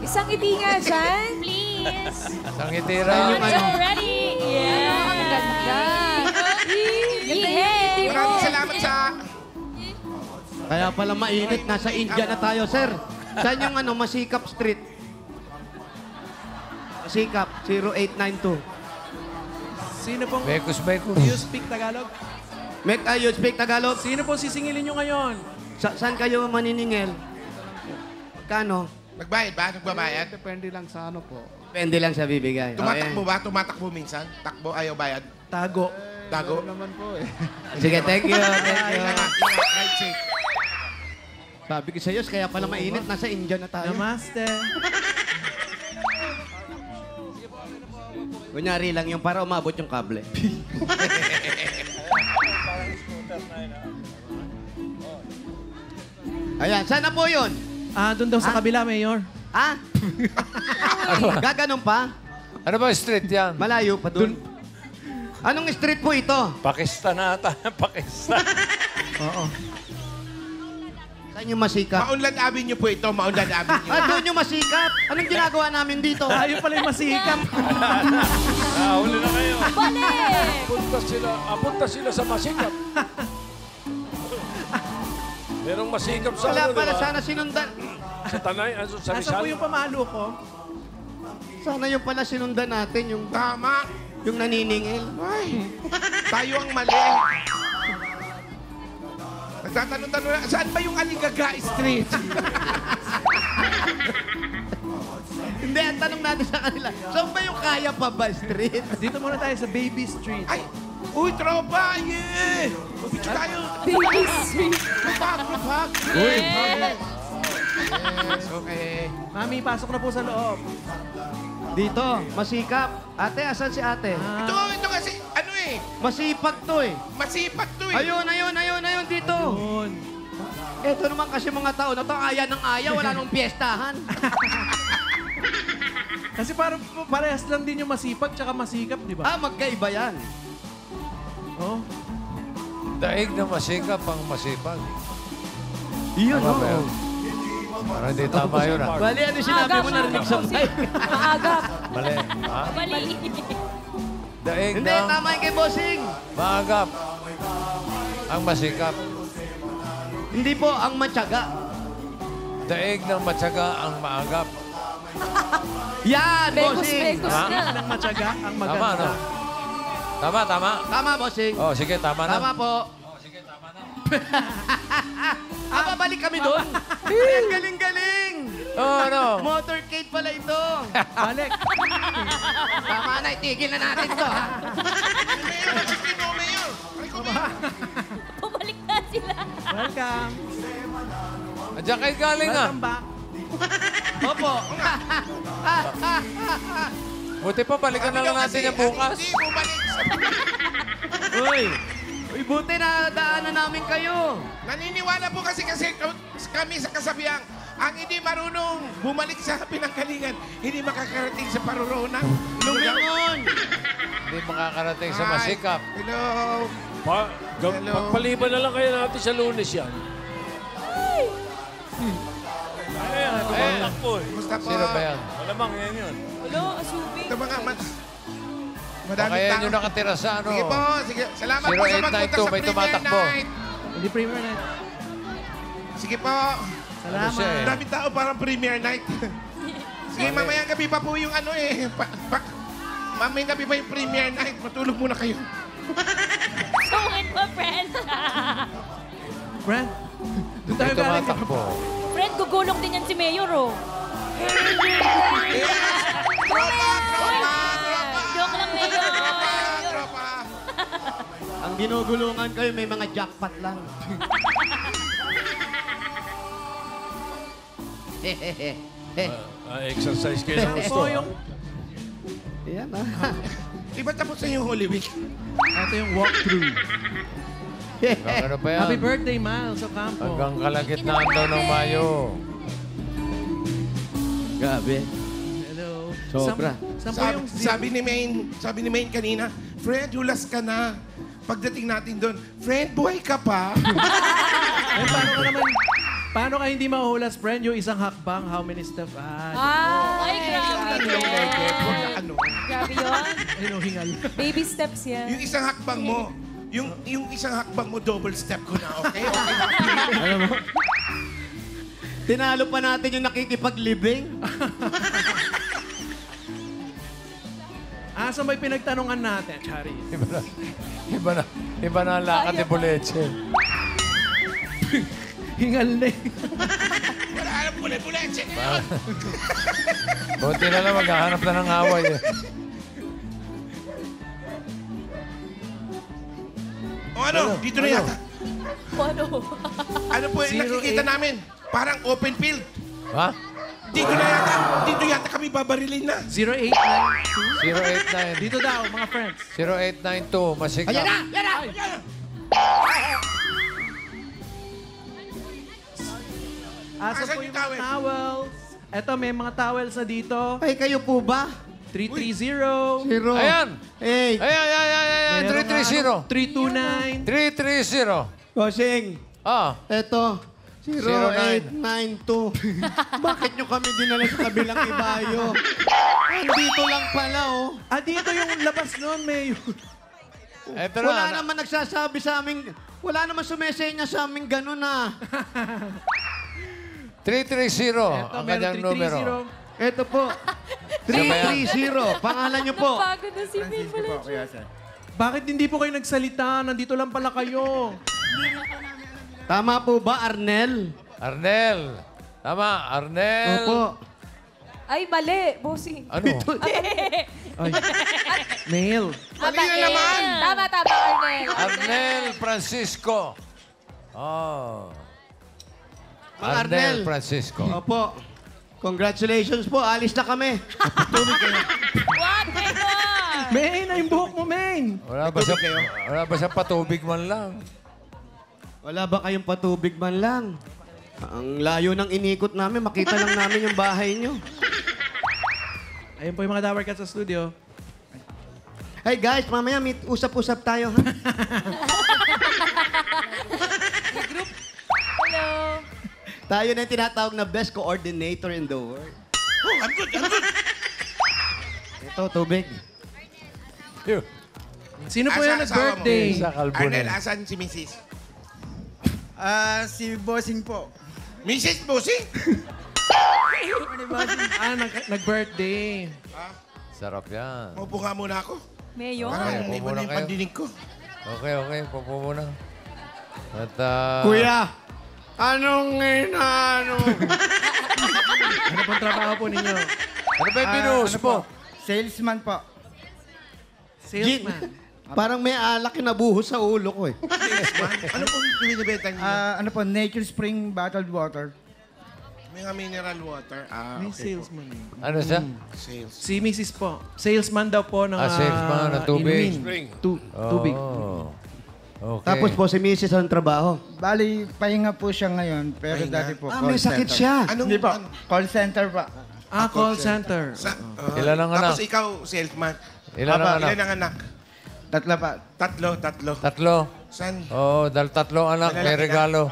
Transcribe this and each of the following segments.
Isang ngiti nga dyan. Please. Isang itira. So ready. Yeah. Ang ganda. Yehey. Maraming salamat sa... Kaya pala mainit. Nasa India na tayo, sir. Saan yung Masikap Street? Masikap, 0892. Sino pong... Bekos. You speak Tagalog? You speak Tagalog? Sino pong sisingilin nyo ngayon? Saan kayo maniningil? Kano? Nagbayad ba? Nagbabayad? Depende lang sa ano po. Depende lang sa bibigay. Tumatakbo ba? Tumatakbo minsan? Takbo, ayaw bayad? Tago. Tago? Naman po eh. Sige, thank you. Thank you. Ride safe. Sabi ko sa iyo, kaya pala mainit. Nasa India na tayo. Namaste. Kunyari lang yung para umabot yung kable. Ayan, sana po yun? Doon daw sa kabila, Mayor. Ha? Gaganon pa? Ano ba street yan? Malayo pa dun. Anong street po ito? Pakistan ata. Pakistan. Oo. Saan yung Masikap? Maunlad Avenue po ito. Maunlad Avenue. Doon yung Masikap. Anong ginagawa namin dito? Tayo pala yung masikap. Huli na kayo. Balik. Punta sila sa masikap. Merong masikap sa Wala ano, pala, diba? sana sinundan. Sa Tanay, sa Nasaan po Rizal. yung pamalo ko? Sana yung pala sinundan natin, yung Tama. yung naniningil. Ay, tayo ang mali. Nagtatanong-tanong na, saan ba yung Aligaga Street? Hindi, ang tanong natin sa kanila, saan ba yung Kaya pa ba street? Dito muna tayo sa Baby Street. Ay, uy, tropa! Yeah! Mag-picture tayo! Baby sweet. Kupag! Yes. Yes, okay. Mami, pasok na po sa loob. Dito, Masikap. Ate, asan si ate? Ito kasi, ano eh, Masipag to eh. masipag to eh. Ayun, dito. Doon. Ito naman kasi mga tao na to, aya ng aya, wala nung piyestahan. Kasi parang parehas lang din yung masipag tsaka masikap, di ba? Magkaiba yan. Oh. Daig na masikap ang masipag. Yun, Tama ba yun? Parang hindi tama yun, ah. Bali, ano sinabi mo narinig sa mic? Maagap. Mali. Ha? Balik. Daig Hindi, ng tama yung kay Bossing. maagap ang masikap. Hindi po, ang matyaga. Daig ng matyaga ang maagap. Yan, Bossing. Bekos Ha? na. Ang matyaga, ang Tama, maganda. no? Tama. Tama, Bossing. Oh, sige, tama na. Tama po. Oh, sige, tama na. Babalik kami doon. Ang galing-galing. Oh, ano? Motorcade pala ito. Balik. Tama na, itigil na natin to, ha? Mayor, mag-screen mo, Mayor. Aray ko, Mayor. Pabalik na sila. Welcome. Andiyan kayo galing, ah. Welcome back. Opo. Buti pa, balikan na lang natin yung bukas. Hindi, bumalik sa... Uy, buti na daanan namin kayo. Naniniwala po kasi kami sa kasabihang, ang hindi marunong bumalik sa pinanggalingan, hindi makakarating sa parurunang. Lumingon. Hindi makakarating sa masikap. Hello. Hello. Pagpaliban na lang kayo natin sa Lunes yan. Ayan, tumatakbo eh. Kumusta po? Sino ba yan? Malamang yan yun. Hello, asubing. Ito mga Baka madaming yan tao. yung nakatira sa ano. Sige po, sige. Salamat po sa 0892, pagpunta sa may Premier tumatakbo. Night. Hindi premier night. Sige po. Ano siya eh? Daming tao parang Premier Night. Sige, mamayang gabi pa po yung ano eh. Mamayang gabi pa yung Premier Night. Matulog muna kayo. Sungit mo, friend. Friend, doon tayo May galing. tumatakbo. Friend, gugulong din yan si Mayor, oh. Tropa! Tropa! Joke lang, Mayor. Tropa! Tropa! Ang ginugulungan kayo, may mga jackpot lang. Exercise kayo ng gusto. Po yung, Yan, ha? Di ba tapos na yung Holy Week? ito yung walkthrough. Ano pa yan? Happy birthday, Miles Ocampo. Hanggang kalagitnaan daw ng Mayo. Gabi. Hello. Sobra. Saan po yung... Sabi ni Maine kanina, Fred, hulas ka na. Pagdating natin doon, Fred, buhay ka pa? Eh, paano ka naman... Paano ka hindi mahuhulas, friend? Yung isang hakbang, how many steps? Ay, grabe. Ano? Grabe yun. Ayun, hingal. Baby steps yan. Yung isang hakbang mo, yung isang hakbang mo, double step ko na, okay? Alam mo? Tinalo pa natin yung nakikipaglibing. Asa may pinagtanungan natin, Charis? Iba na ang lakad ni Boleche. Hingal na eh. Wala alam ko na buleche na yun. Buti na lang maghahanap na ng away eh. O ano, dito na yata. Ano? Ano po yung nakikita namin? Parang open field. Ha? Dito na yata. Dito yata kami babarilin na. 0892. 089. Dito daw, mga friends. 0892. Masikap. Ayan na! Yan na! Asa Asan po yung yung mga towel? towels? Eto, may mga towels na dito. Ay, kayo po ba? 330. Zero. Ayan! Hey, Ayan! 330. 329. 330. Bossing. Ah, Eto. 0892. Bakit nyo kami dinala sa kabilang ibayo? Andito lang pala, oh. Ah, dito yung labas nun, Mayor. eto na. Wala naman nagsasabi sa amin, wala naman sumesenya sa amin ganun, ah. 330 ang kanyang meron numero. 330. Eto po. 330. Pangalan nyo po. Pagod na si May pala. Bakit hindi po kayo nagsalita? Nandito lang pala kayo. Tama po ba, Arnel? Arnel. Tama, Arnel. Opo. Ay, mali. Bossing. Ano? Ay. Mail. Mali na naman. Tama, Arnel. Arnel Francisco. Oh. Mang Arnel Arnel. Francisco. Opo. Congratulations po. Alis na kami. What? Mayor? Main, na yung buhok mo, Main. Wala ba siya patubig man lang? Wala ba kayong patubig man lang? Ang layo ng inikot namin. Makita lang namin yung bahay nyo. Ayun po yung mga Dower Cats sa studio. Hey guys, mamaya usap-usap tayo, ha? Hello. Tayo na yung tinatawag na best coordinator in the world. Oh, I'm good. Ito, tubig. Sino po Asa yung asawa mo? nag-birthday? Sa kalbo Arnel, na. asan si Mrs.? Si Bossing po. Mrs. Bossing? Nag-birthday. Sarap yan. Maupo nga muna ako. Mayor? Parang Upo iba muna na yung kayo. pandinig ko. Okay. Pupo muna. At, Kuya, anong inaano? Ano pong trabaho po ninyo? ano ba yung binuhos mo? Salesman po. Salesman. Parang may alak na buhos sa ulo ko, eh. Ano pong binibenta niyo? Nature Spring Bottled Water. May nga mineral water. May Okay. salesman. Ano siya? Sales. Si Mrs. po. Salesman daw po ng Salesman ng tubig. inumin. Tubig. Oh. Okay. Tapos po, si Mrs. ang trabaho. Bali, pahinga po siya ngayon, pero Pahinga? dati po May sakit center. siya. Anong, Hindi po, ano? call center pa. Call center. Ilan ang anak? Tapos ikaw, salesman. Ilan ang anak? Ilan ang anak? Tatlo pa. Tatlo. Tatlo. San? Oo, dahil tatlo anak, may regalo.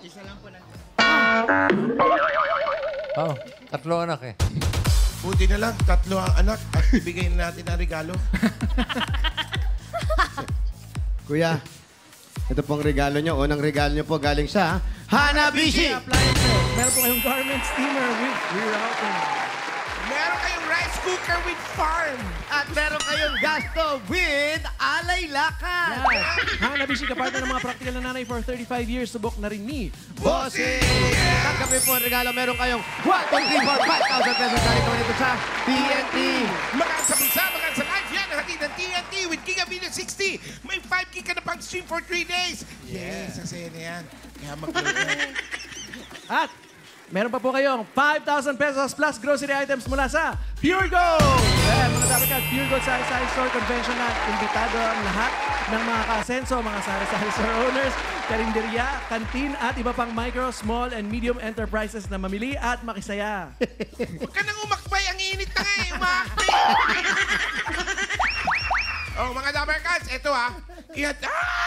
Oh, tatlo anak eh. Buti na lang, tatlo ang anak at ibigay na natin ang regalo. Kuya, ito pong regalo nyo. Unang regalo nyo po galing sa Hanabishi! Appliances. Meron po kayong garment steamer with rerouting. Meron kayong rice cooker with farm. At meron kayong gas stove with Alay Lakas! Yes. Hanabishi, kapartner ng mga praktikal na nanay for 35 years. Subok na rin ni Bossing! Tanggapin po ang regalo. Meron kayong 1, 2, 3, 4, 5,000 pesos galing naman ito sa TNT. Magaan sa bulsa, magaan sa life. Yan ang hatid ng TNT with Gigabillion 60. May 5 gig ka na pang stream for 3 days. Yes, sasaya na yan. Kaya mag-load na. At meron pa po kayong 5,000 pesos plus grocery items mula sa Pure Gold! Well, mga dapat ka, Pure Gold Sari-Sari Store Convention na imbitado ang lahat ng mga ka-asenso, mga Sari-Sari Store owners, karinderya, kantin at iba pang micro, small, and medium enterprises na mamili at makisaya. Huwag ka nang umakbay. Ang init na nga eh. Umakbay. Oh, mga Dabarkats, eto ha. Ay!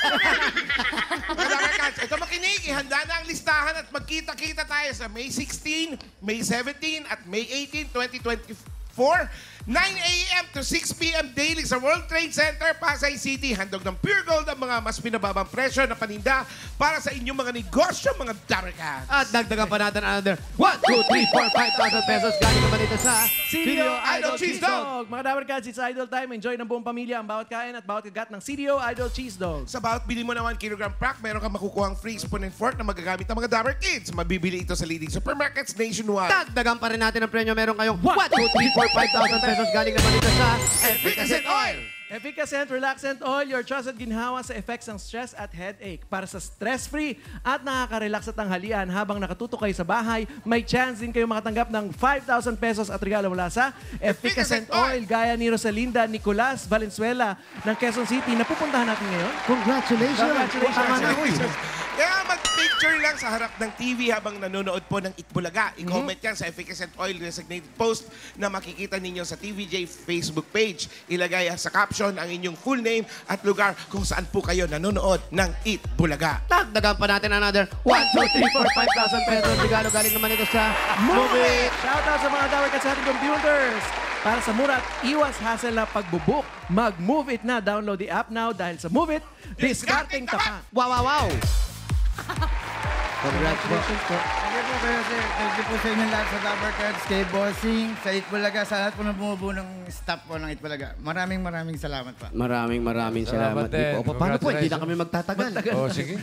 Mga Dabarkads, ito makinig. Ihanda na ang listahan at magkita-kita tayo sa May 16, May 17 at May 18, 2024. 9 a.m. to 6 p.m. daily sa World Trade Center, Pasay City. Handog ng Pure Gold ang mga mas pinababang presyo na paninda para sa inyong mga negosyo, mga Dabarkads. At dagdagan pa natin another 1, 2, 3, 4, 5,000 pesos galing naman ito sa CDO Idol Cheese Dog. Mga Dabarkads, it's Idol time. Enjoy ng buong pamilya ang bawat kain at bawat kagat ng CDO Idol Cheese Dog. Sa bawat bili mo na 1 kilogram pack, meron kang makukuhang free spoon and fork na magagamit ng mga Dabar Kids. Mabibili ito sa leading supermarkets nationwide. dagdagan pa rin natin ang premyo. Meron kayong 1, 2, 3, 4, 5,000 pesos galing naman ito sa Efficacent Oil! Efficacent Relaxant Oil, your trusted ginhawa sa effects ng stress at headache. Para sa stress-free at nakaka-relax at tanghalian habang nakatutok kayo sa bahay, may chance din kayo makatanggap ng 5,000 pesos at regalo mula sa Efficacent Oil. Gaya ni Rosalinda Nicolas Valenzuela ng Quezon City na pupuntahan natin ngayon. Congratulations! Tama na, uy. Kaya mag-picture lang sa harap ng TV habang nanonood po ng Itbulaga. I-comment yan sa Efficacent Oil designated post na makikita ninyo sa TVJ Facebook page. Ilagay sa caption ang inyong full name at lugar kung saan po kayo nanonood ng Itbulaga. Dagdagan pa natin another 1, 2, 3, 4, 5,000 pesos. Regalo galing naman ito sa Move It! Shoutout sa mga Dabarkads sa ating computers! Para sa mura at iwas hassle na pagbubook, mag-Move It na. Download the app now dahil sa Move It, discarding tapat. Wow, wow, wow! Congratulations po. Thank you po kayo, sir. Thank you po sa inyo lahat sa Dabarkads, kay Bossing, sa Itbulaga, sa lahat po na bumubuo ng staff po ng Itbulaga. Maraming salamat po. Maraming salamat Salamat din. din po. Paano po? Hindi na kami magtatagal. Oh, sige.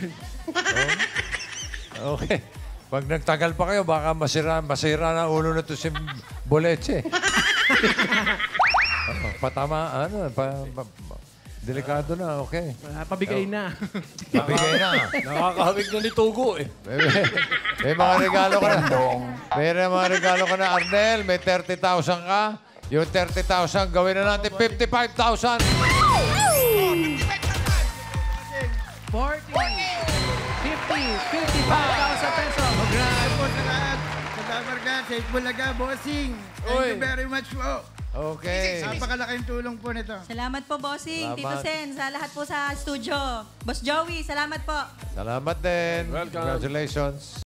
Oh. Okay. Pag nagtagal pa kayo, baka masira na ulo na to si Boleche. Patama, delikado na, okay. Pabigay na. Pabigay na. Nakakahawig na ni Tugo eh. May mga regalo ka na. May mga regalo ka na, Arnel. May 30,000 ka. Yung 30,000, gawin na natin 55,000. 40, 50, 55,000 pesos. Maraming po sa lahat sa Dabarkads, sa Itbulaga, Bossing. Thank you Uy. very much po. Okay. Napakalaking tulong po nito. Salamat po, Bossing. Salamat. Tito Sen, sa lahat po sa studio. Boss Joey, salamat po. Salamat din. Welcome. Congratulations.